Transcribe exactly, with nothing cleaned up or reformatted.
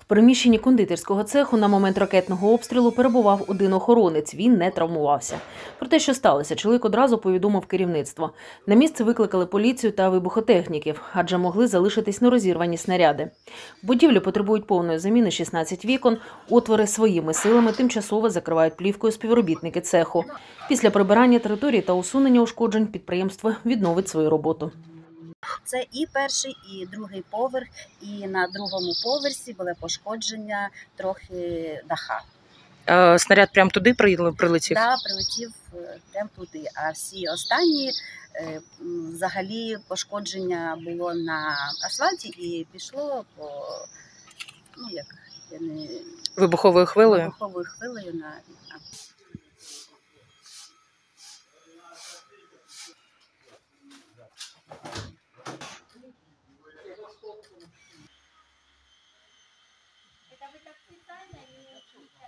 приміщенні кондитерського цеху на момент ракетного обстрілу перебував один охоронець. Він не травмувався. Про те, що сталося, чоловік одразу повідомив керівництво. На місце викликали поліцію та вибухотехніків, адже могли залишитись нерозірвані снаряди. В будівлі потребують повної заміни шістнадцять вікон. Отвори своїми силами тимчасово закривають плівкою співробітники цеху. Після прибирання території та усунення ушкоджень підприємство відновить свою роботу. Це і перший, і другий поверх, і на другому поверсі були пошкодження трохи даха. А, снаряд прямо туди прилетів? Так, да, прилетів прямо туди. А всі останні, взагалі, пошкодження було на асфальті і пішло по, ну як, я не... Вибуховою хвилею? Вибуховою хвилею на... Это вы так специально или